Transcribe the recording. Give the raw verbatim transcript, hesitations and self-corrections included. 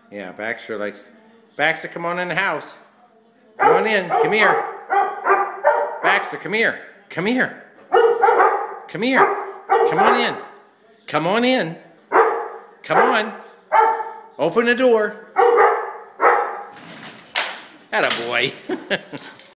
Yeah, Baxter likes... Baxter, come on in the house. Come on in. Come here. Baxter, come here. Come here. Come here. Come on in. Come on in. Come on. Open the door. Atta boy.